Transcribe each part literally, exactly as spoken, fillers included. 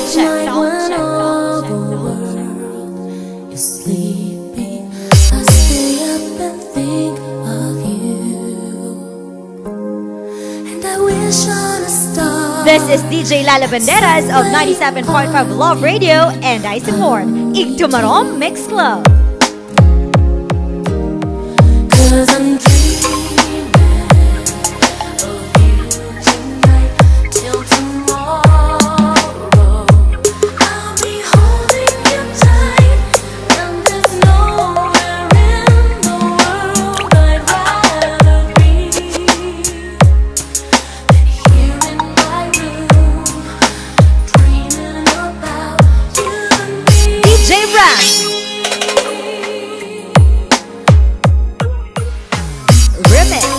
check, night sound when check, all sound check, the sound check. world is sleeping, I stay up and think of you, and I wish on a star. This is D J Lala Banderas of ninety-seven point five Love Radio, and I support Igtumarom Mix Club. Cause I'm dreaming of you tonight till tomorrow. I'll be holding you tight, and there's nowhere in the world I'd rather be than here in my room, dreaming about you and me. D J Ram Remix.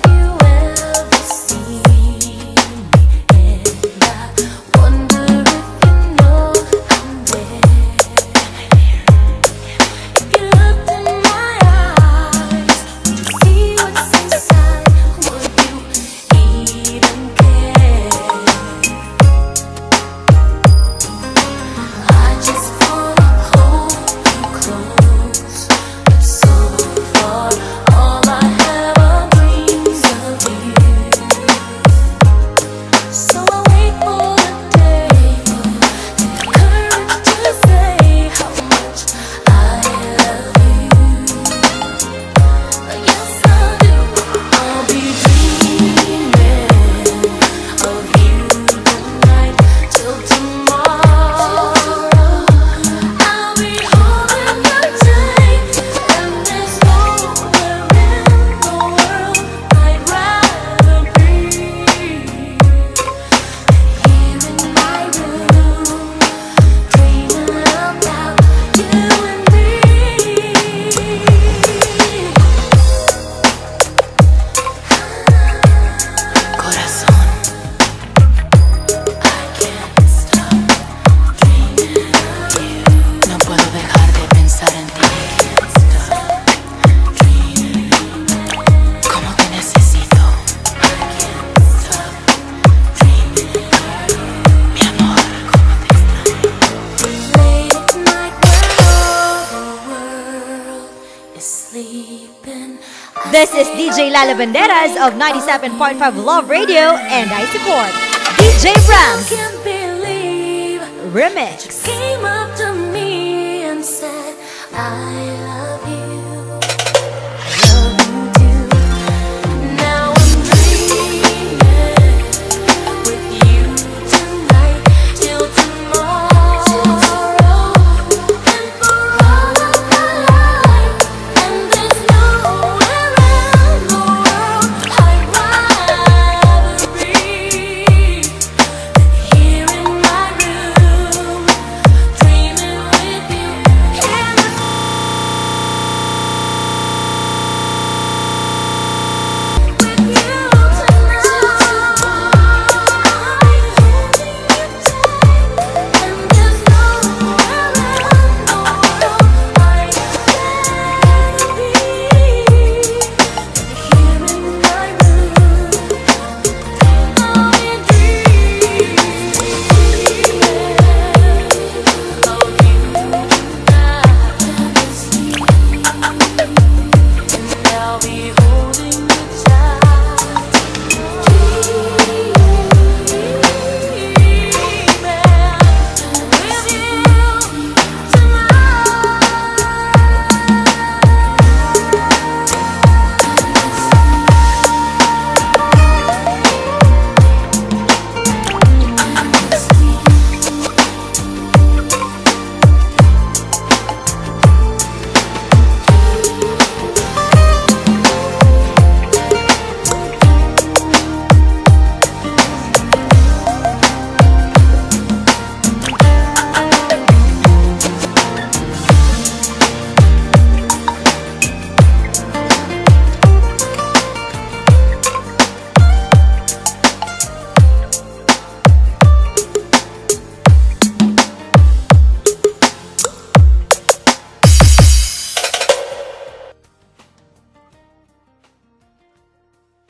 This is D J Lala Banderas of ninety-seven point five Love Radio, and I support D J Rams Can't believe Remix. came up to me and said, I love you.